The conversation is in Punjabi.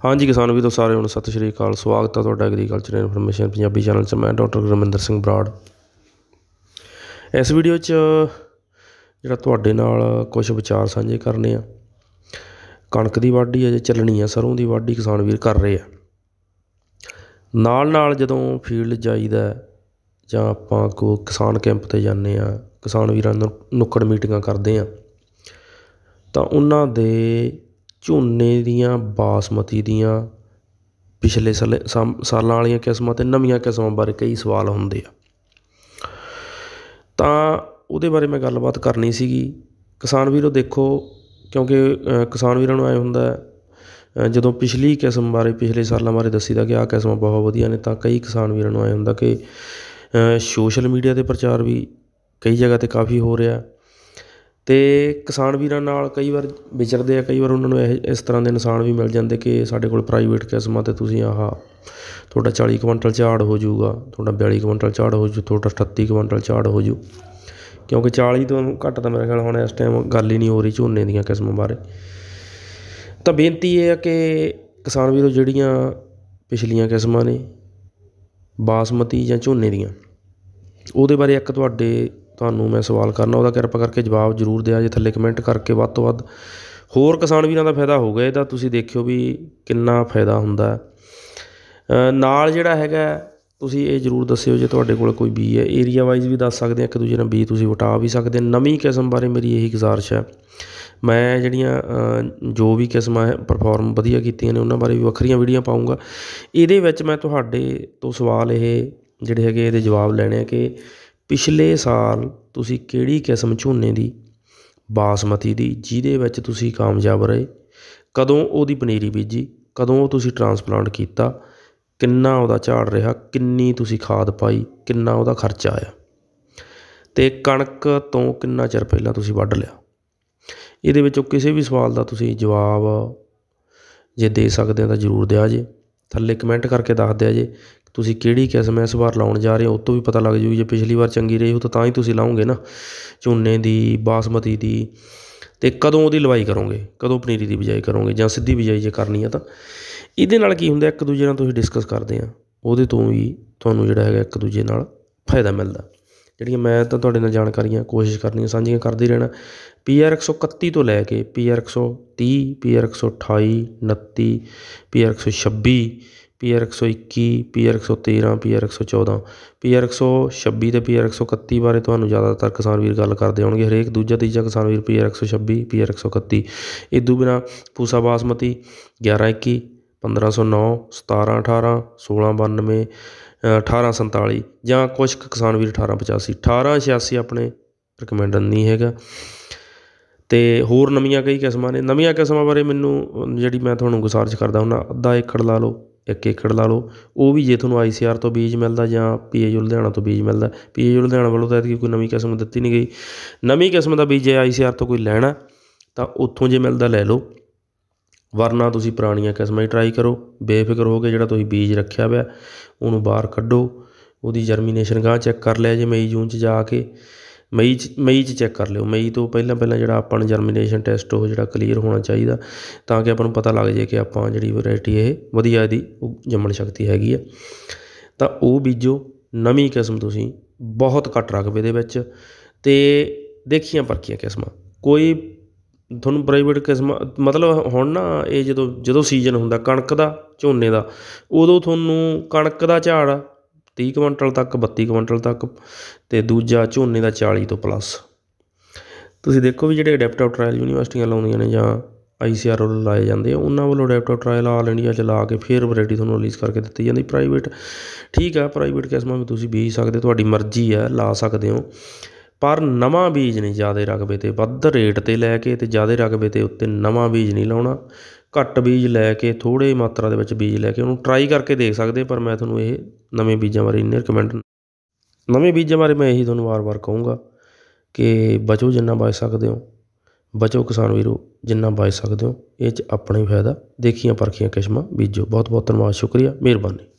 हाँ जी किसान भी तो सारे ਨੂੰ ਸਤਿ ਸ਼੍ਰੀ ਅਕਾਲ। ਸਵਾਗਤ ਹੈ ਤੁਹਾਡਾ ਐਗਰੀਕਲਚਰ ਇਨਫੋਰਮੇਸ਼ਨ ਪੰਜਾਬੀ ਚੈਨਲ 'ਚ। ਮੈਂ ਡਾਕਟਰ ਗੁਰਮਿੰਦਰ ਸਿੰਘ ਬਰਾੜ। ਇਸ ਵੀਡੀਓ 'ਚ ਜਿਹੜਾ ਤੁਹਾਡੇ ਨਾਲ ਕੁਝ ਵਿਚਾਰ ਸਾਂਝੇ ਕਰਨੇ ਆ। ਕਣਕ ਦੀ ਵਾਢੀ ਅਜੇ ਚੱਲਣੀ ਆ, ਸਰੋਂ ਦੀ ਵਾਢੀ ਕਿਸਾਨ ਵੀਰ ਕਰ ਰਹੇ ਆ। ਨਾਲ ਜਦੋਂ ਫੀਲਡ ਜਾਈਦਾ ਜਾਂ ਆਪਾਂ ਕੋਈ ਕਿਸਾਨ ਕੈਂਪ 'ਤੇ ਜਾਂਦੇ ਹਾਂ, ਕਿਸਾਨ ਵੀਰਾਂ ਨਾਲ ਨੁੱਕੜ ਮੀਟਿੰਗਾਂ ਕਰਦੇ ਹਾਂ, ਤਾਂ ਉਹਨਾਂ ਦੇ ਝੋਨੇ ਦੀਆਂ ਬਾਸਮਤੀ ਦੀਆਂ ਪਿਛਲੇ ਸਾਲਾਂ ਵਾਲੀਆਂ ਕਿਸਮਾਂ ਅਤੇ ਨਵੀਆਂ ਕਿਸਮਾਂ ਬਾਰੇ ਕਈ ਸਵਾਲ ਹੁੰਦੇ ਆ। ਤਾਂ ਉਹਦੇ ਬਾਰੇ ਮੈਂ ਗੱਲਬਾਤ ਕਰਨੀ ਸੀਗੀ। ਕਿਸਾਨ ਵੀਰੋ ਦੇਖੋ, ਕਿਉਂਕਿ ਕਿਸਾਨ ਵੀਰਾਂ ਨੂੰ ਐਂ ਹੁੰਦਾ ਜਦੋਂ ਪਿਛਲੀ ਕਿਸਮ ਬਾਰੇ, ਪਿਛਲੇ ਸਾਲਾਂ ਬਾਰੇ ਦੱਸੀਦਾ ਕਿ ਆਹ ਕਿਸਮਾਂ ਬਹੁਤ ਵਧੀਆ ਨੇ, ਤਾਂ ਕਈ ਕਿਸਾਨ ਵੀਰਾਂ ਨੂੰ ਐਂ ਹੁੰਦਾ ਕਿ ਸੋਸ਼ਲ ਮੀਡੀਆ 'ਤੇ ਪ੍ਰਚਾਰ ਵੀ ਕਈ ਜਗ੍ਹਾ 'ਤੇ ਕਾਫੀ ਹੋ ਰਿਹਾ, ਅਤੇ ਕਿਸਾਨ ਵੀਰਾਂ ਨਾਲ ਕਈ ਵਾਰ ਵਿਚਰਦੇ ਆ। ਕਈ ਵਾਰ ਉਹਨਾਂ ਨੂੰ ਇਸ ਤਰ੍ਹਾਂ ਦੇ ਨਿਸ਼ਾਨ ਵੀ ਮਿਲ ਜਾਂਦੇ ਕਿ ਸਾਡੇ ਕੋਲ ਪ੍ਰਾਈਵੇਟ ਕਿਸਮਾਂ 'ਤੇ ਤੁਸੀਂ ਤੁਹਾਡਾ 40 ਕੁਇੰਟਲ ਝਾੜ ਹੋ ਜਾਊਗਾ, ਤੁਹਾਡਾ 42 ਕੁਇੰਟਲ ਝਾੜ ਹੋ ਜੂ, ਤੁਹਾਡਾ 38 ਕੁਇੰਟਲ ਝਾੜ ਹੋ ਜੂ। ਕਿਉਂਕਿ 40 ਤੋਂ ਘੱਟ ਤਾਂ ਮੇਰੇ ਖਿਆਲ ਹੁਣ ਇਸ ਟਾਈਮ ਗੱਲ ਹੀ ਨਹੀਂ ਹੋ ਰਹੀ ਝੋਨੇ ਦੀਆਂ ਕਿਸਮਾਂ ਬਾਰੇ। ਤਾਂ ਬੇਨਤੀ ਇਹ ਆ ਕਿ ਕਿਸਾਨ ਵੀਰੋ, ਜਿਹੜੀਆਂ ਪਿਛਲੀਆਂ ਕਿਸਮਾਂ ਨੇ ਬਾਸਮਤੀ ਜਾਂ ਝੋਨੇ ਦੀਆਂ, ਉਹਦੇ ਬਾਰੇ ਇੱਕ ਤੁਹਾਨੂੰ ਮੈਂ ਸਵਾਲ ਕਰਨਾ, ਉਹਦਾ ਕਿਰਪਾ ਕਰਕੇ ਜਵਾਬ ਜ਼ਰੂਰ ਦਿਆ ਜੇ ਥੱਲੇ ਕਮੈਂਟ ਕਰਕੇ। ਵੱਧ ਤੋਂ ਵੱਧ ਹੋਰ ਕਿਸਾਨ ਵੀਰਾਂ ਦਾ ਫਾਇਦਾ ਹੋਊਗਾ ਇਹਦਾ। ਤੁਸੀਂ ਦੇਖਿਓ ਵੀ ਕਿੰਨਾ ਫਾਇਦਾ ਹੁੰਦਾ। ਨਾਲ ਜਿਹੜਾ ਹੈਗਾ ਤੁਸੀਂ ਇਹ ਜ਼ਰੂਰ ਦੱਸਿਓ ਜੇ ਤੁਹਾਡੇ ਕੋਲ ਕੋਈ ਬੀਜ ਹੈ। ਏਰੀਆ ਵਾਈਜ਼ ਵੀ ਦੱਸ ਸਕਦੇ ਆ, ਇੱਕ ਦੂਜੇ ਨਾਲ ਬੀਜ ਤੁਸੀਂ ਵਟਾ ਵੀ ਸਕਦੇ। ਨਵੀਂ ਕਿਸਮ ਬਾਰੇ ਮੇਰੀ ਇਹੀ ਗੁਜ਼ਾਰਿਸ਼ ਹੈ। ਮੈਂ ਜਿਹੜੀਆਂ ਜੋ ਵੀ ਕਿਸਮਾਂ ਪਰਫੋਰਮ ਵਧੀਆ ਕੀਤੀਆਂ ਨੇ ਉਹਨਾਂ ਬਾਰੇ ਵੀ ਵੱਖਰੀਆਂ ਵੀਡੀਓ ਪਾਊਂਗਾ। ਇਹਦੇ ਵਿੱਚ ਮੈਂ ਤੁਹਾਡੇ ਤੋਂ ਸਵਾਲ ਇਹ ਜਿਹੜੇ ਹੈਗੇ ਇਹਦੇ ਜਵਾਬ ਲੈਣੇ ਆ ਕਿ ਪਿਛਲੇ ਸਾਲ ਤੁਸੀਂ ਕਿਹੜੀ ਕਿਸਮ ਝੋਨੇ ਦੀ, ਬਾਸਮਤੀ ਦੀ, ਜਿਹਦੇ ਵਿੱਚ ਤੁਸੀਂ ਕਾਮਯਾਬ ਰਹੇ, ਕਦੋਂ ਉਹਦੀ ਪਨੀਰੀ ਬੀਜੀ, ਕਦੋਂ ਤੁਸੀਂ ਟਰਾਂਸਪਲਾਂਟ ਕੀਤਾ, ਕਿੰਨਾ ਉਹਦਾ ਝਾੜ ਰਿਹਾ, ਕਿੰਨੀ ਤੁਸੀਂ ਖਾਦ ਪਾਈ, ਕਿੰਨਾ ਉਹਦਾ ਖਰਚਾ ਆਇਆ, ਅਤੇ ਕਣਕ ਤੋਂ ਕਿੰਨਾ ਚਿਰ ਪਹਿਲਾਂ ਤੁਸੀਂ ਵੱਢ ਲਿਆ। ਇਹਦੇ ਵਿੱਚੋਂ ਕਿਸੇ ਵੀ ਸਵਾਲ ਦਾ ਤੁਸੀਂ ਜਵਾਬ ਜੇ ਦੇ ਸਕਦੇ ਹੋ ਤਾਂ ਜ਼ਰੂਰ ਦਿਆ ਜੇ। ਥੱਲੇ ਕਮੈਂਟ ਕਰਕੇ ਦੱਸ ਦਿਆ ਜੇ ਤੁਸੀਂ ਕਿਹੜੀ ਕਿਸਮ ਇਸ ਵਾਰ ਲਾਉਣ ਜਾ ਰਹੇ ਹੋ। ਉਹ ਤੋਂ ਵੀ ਪਤਾ ਲੱਗ ਜੂ ਜੇ ਪਿਛਲੀ ਵਾਰ ਚੰਗੀ ਰਹੀ ਹੋ ਤਾਂ ਹੀ ਤੁਸੀਂ ਲਾਓਗੇ ਨਾ ਝੋਨੇ ਦੀ, ਬਾਸਮਤੀ ਦੀ। ਅਤੇ ਕਦੋਂ ਉਹਦੀ ਲਵਾਈ ਕਰੋਗੇ, ਕਦੋਂ ਪਨੀਰੀ ਦੀ ਬਿਜਾਈ ਕਰੋਗੇ, ਜਾਂ ਸਿੱਧੀ ਬਿਜਾਈ ਜੇ ਕਰਨੀ ਆ। ਤਾਂ ਇਹਦੇ ਨਾਲ ਕੀ ਹੁੰਦਾ, ਇੱਕ ਦੂਜੇ ਨਾਲ ਤੁਸੀਂ ਡਿਸਕਸ ਕਰਦੇ ਆ, ਉਹਦੇ ਤੋਂ ਵੀ ਤੁਹਾਨੂੰ ਜਿਹੜਾ ਹੈਗਾ ਇੱਕ ਦੂਜੇ ਨਾਲ ਫਾਇਦਾ ਮਿਲਦਾ। ਜਿਹੜੀਆਂ ਮੈਂ ਤਾਂ ਤੁਹਾਡੇ ਨਾਲ ਜਾਣਕਾਰੀਆਂ ਕੋਸ਼ਿਸ਼ ਕਰਨੀਆਂ ਸਾਂਝੀਆਂ ਕਰਦੇ ਰਹਿਣਾ। PR 131 ਤੋਂ ਲੈ ਕੇ PR 130, PR 128, 29, PR 126, PR 121, PR 113, PR 114, PR 126 ਅਤੇ PR 131 ਬਾਰੇ ਤੁਹਾਨੂੰ ਜ਼ਿਆਦਾਤਰ ਕਿਸਾਨ ਵੀਰ ਗੱਲ ਕਰਦੇ ਹੋਣਗੇ। ਹਰੇਕ ਦੂਜਾ ਤੀਜਾ ਕਿਸਾਨ ਵੀਰ PR 126, PR 131। ਇਦੋਂ ਬਿਨਾਂ ਪੂਸਾ ਬਾਸਮਤੀ 1121, 1509, 1718, 1692, 1847, ਜਾਂ ਕੁਛ ਕੁ ਕਿਸਾਨ ਵੀਰ 1885, 1886 ਆਪਣੇ ਰਿਕਮੈਂਡਡ ਨਹੀਂ ਹੈਗਾ। ਅਤੇ ਹੋਰ ਨਵੀਆਂ ਕਈ ਕਿਸਮਾਂ ਨੇ। ਨਵੀਆਂ ਕਿਸਮਾਂ ਬਾਰੇ ਮੈਨੂੰ ਜਿਹੜੀ ਮੈਂ ਤੁਹਾਨੂੰ ਗੁਜ਼ਾਰਿਸ਼ ਕਰਦਾ ਹੁੰਦਾ, ਅੱਧਾ ਏਕੜ ਲਾ ਲਓ, 1 ਏਕੜ ਲਾ ਲਓ। ਉਹ ਵੀ ਜੇ ਤੁਹਾਨੂੰ ICR ਤੋਂ ਬੀਜ ਮਿਲਦਾ ਜਾਂ PAU ਲੁਧਿਆਣਾ ਤੋਂ ਬੀਜ ਮਿਲਦਾ। PAU ਲੁਧਿਆਣਾ ਵੱਲੋਂ ਤਾਂ ਐਤਕੀ ਕੋਈ ਨਵੀਂ ਕਿਸਮ ਦਿੱਤੀ ਨਹੀਂ ਗਈ। ਨਵੀਂ ਕਿਸਮ ਦਾ ਬੀਜ ਜੇ ICR ਤੋਂ ਕੋਈ ਲੈਣਾ ਤਾਂ ਉੱਥੋਂ ਜੇ ਮਿਲਦਾ ਲੈ ਲਓ, ਵਰਨਾ ਤੁਸੀਂ ਪੁਰਾਣੀਆਂ ਕਿਸਮਾਂ ਹੀ ਟਰਾਈ ਕਰੋ। ਬੇਫਿਕਰ ਹੋ ਕੇ ਜਿਹੜਾ ਤੁਸੀਂ ਬੀਜ ਰੱਖਿਆ ਹੋਇਆ ਉਹਨੂੰ ਬਾਹਰ ਕੱਢੋ, ਉਹਦੀ ਜਰਮੀਨੇਸ਼ਨ ਗਾਂਹ ਚੈੱਕ ਕਰ ਲਿਆ ਜੇ ਮਈ ਜੂਨ 'ਚ ਜਾ ਕੇ। ਮਈ 'ਚ ਚੈੱਕ ਕਰ ਲਿਓ। ਮਈ ਤੋਂ ਪਹਿਲਾਂ ਜਿਹੜਾ ਆਪਾਂ ਨੂੰ ਜਰਮੀਨੇਸ਼ਨ ਟੈਸਟ ਉਹ ਜਿਹੜਾ ਕਲੀਅਰ ਹੋਣਾ ਚਾਹੀਦਾ, ਤਾਂ ਕਿ ਆਪਾਂ ਨੂੰ ਪਤਾ ਲੱਗ ਜਾਏ ਕਿ ਆਪਾਂ ਜਿਹੜੀ ਵੈਰਾਇਟੀ ਇਹ ਵਧੀਆ ਇਹਦੀ ਜੰਮਣ ਸ਼ਕਤੀ ਹੈਗੀ ਆ। ਤਾਂ ਉਹ ਬੀਜੋ। ਨਵੀਂ ਕਿਸਮ ਤੁਸੀਂ ਬਹੁਤ ਘੱਟ ਰਕਬੇ ਦੇ ਵਿੱਚ, ਅਤੇ ਦੇਖੀਆਂ ਪਰਖੀਆਂ ਕਿਸਮਾਂ। ਕੋਈ ਤੁਹਾਨੂੰ ਪ੍ਰਾਈਵੇਟ ਕਿਸਮਾਂ ਮਤਲਬ ਹੁਣ ਨਾ ਇਹ ਜਦੋਂ ਸੀਜ਼ਨ ਹੁੰਦਾ ਕਣਕ ਦਾ, ਝੋਨੇ ਦਾ, ਉਦੋਂ ਤੁਹਾਨੂੰ ਕਣਕ ਦਾ ਝਾੜ 30 ਕੁਇੰਟਲ ਤੱਕ, 32 ਕੁਇੰਟਲ ਤੱਕ, ਅਤੇ ਦੂਜਾ ਝੋਨੇ ਦਾ 40 ਤੋਂ ਪਲੱਸ। ਤੁਸੀਂ ਦੇਖੋ ਵੀ ਜਿਹੜੇ ਅਡੈਪਟਿਵ ਟਰਾਇਲ ਯੂਨੀਵਰਸਿਟੀਆਂ ਲਾਉਂਦੀਆਂ ਨੇ ਜਾਂ ICR ਵੱਲੋਂ ਲਾਏ ਜਾਂਦੇ ਆ, ਉਹਨਾਂ ਵੱਲੋਂ ਅਡੈਪਟਿਵ ਟਰਾਇਲ ਆਲ ਇੰਡੀਆ 'ਚ ਲਾ ਕੇ ਫਿਰ ਵੈਰਾਇਟੀ ਤੁਹਾਨੂੰ ਰਿਲੀਜ਼ ਕਰਕੇ ਦਿੱਤੀ ਜਾਂਦੀ। ਪ੍ਰਾਈਵੇਟ ਠੀਕ ਆ, ਪ੍ਰਾਈਵੇਟ ਕਿਸਮਾਂ ਵੀ ਤੁਸੀਂ ਬੀਜ ਸਕਦੇ, ਤੁਹਾਡੀ ਮਰਜ਼ੀ ਹੈ, ਲਾ ਸਕਦੇ ਹੋ। ਪਰ ਨਵਾਂ ਬੀਜ ਨਹੀਂ ਜ਼ਿਆਦਾ ਰਕਬੇ 'ਤੇ ਵੱਧ ਰੇਟ 'ਤੇ ਲੈ ਕੇ, ਅਤੇ ਜ਼ਿਆਦਾ ਰਕਬੇ 'ਤੇ ਉੱਤੇ ਨਵਾਂ ਬੀਜ ਨਹੀਂ ਲਾਉਣਾ। ਘੱਟ ਬੀਜ ਲੈ ਕੇ, ਥੋੜ੍ਹੇ ਮਾਤਰਾ ਦੇ ਵਿੱਚ ਬੀਜ ਲੈ ਕੇ ਉਹਨੂੰ ਟਰਾਈ ਕਰਕੇ ਦੇਖ ਸਕਦੇ। ਪਰ ਮੈਂ ਤੁਹਾਨੂੰ ਇਹ ਨਵੇਂ ਬੀਜਾਂ ਬਾਰੇ ਇੰਨੇ ਨਵੇਂ ਬੀਜਾਂ ਬਾਰੇ ਮੈਂ ਇਹੀ ਤੁਹਾਨੂੰ ਵਾਰ-ਵਾਰ ਕਹੂੰਗਾ ਕਿ ਬਚੋ ਜਿੰਨਾ ਬਚ ਸਕਦੇ ਹੋ, ਬਚੋ ਕਿਸਾਨ ਵੀਰੋ ਜਿੰਨਾ ਬਚ ਸਕਦੇ ਹੋ। ਇਹ 'ਚ ਆਪਣਾ ਹੀ ਫਾਇਦਾ। ਦੇਖੀਆਂ ਪਰਖੀਆਂ ਕਿਸਮਾਂ ਬੀਜੋ। ਬਹੁਤ ਬਹੁਤ ਧੰਨਵਾਦ, ਸ਼ੁਕਰੀਆ, ਮਿਹਰਬਾਨੀ।